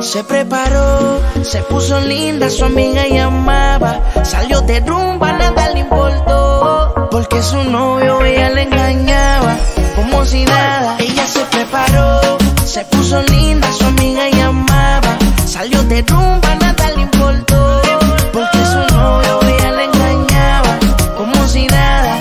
Se preparó, se puso linda, su amiga llamaba. Salió de rumba, nada le importó, porque su novio ella le engañaba, como si nada. Ella se preparó, se puso linda, su amiga llamaba. Salió de rumba, nada le importó, porque su novio ella le engañaba, como si nada.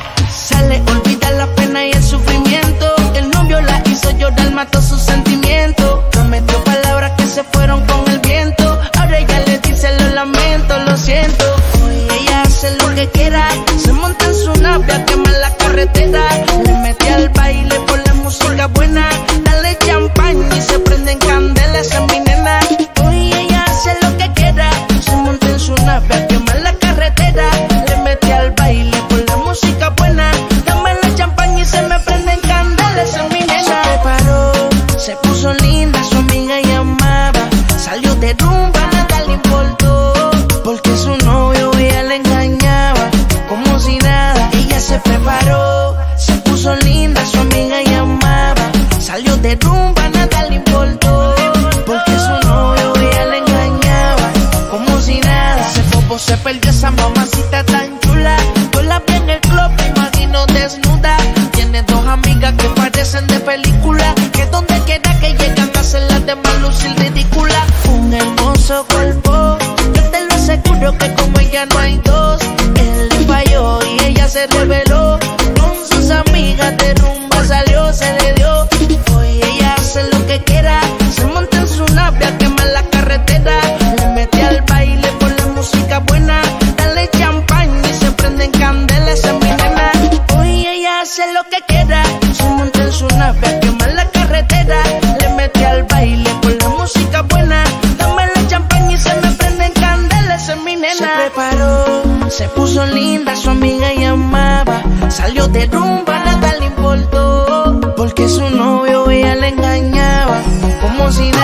Sale, olvida la pena y el sufrimiento. El novio la hizo llorar, mató sus sentimientos. Prometió palabras que se fueron con el viento. Ahora ella le dice lo lamento, lo siento. Hoy ella hace lo que quiera, se monta en su nave a quemar la carretera. Le mete al baile por la música buena. Dale champaña y se prenden candelas, esa es mi nena. Hoy ella hace lo que quiera, se monta en su nave a quemar la carretera. Le mete al baile por la música buena. Dame la champaña y se me prenden candelas, esa es mi nena. Se preparó, se puso linda, su amiga llamaba. Salió de rumba, nada le importó, porque su novio ella le engañaba, como si nada. Ella se preparó, se puso linda, su amiga llamaba. Salió de rumba, nada le importó, porque su novio ella le engañaba, como si nada. Se popo, se perdió esa mamacita tan chula. Yo la vi en el club, me imagino desnuda. Tiene dos amigas que parecen de película, que donde quiera que llegan hacen las demás lucir ridícula. Un hermoso cuerpo, yo te lo aseguro que como ella no hay dos. Él le falló y ella se reveló, con sus amigas de rumba salió, se le dio. Hoy ella hace lo que quiera, se monta en su nave a quemar la carretera. Le mete al baile por la música buena. Dale champaña y se prenden candelas, esa es mi nena. Hoy ella hace lo que quiera, se monta en su nave a quemar la carretera. Le mete al baile por la música buena. Dame la champaña y se me prenden candelas, esa es mi nena. Se preparó, se puso linda, su amiga llamaba. Salió de rumba, nada le importó, porque su novio ella le engañaba, como si nada.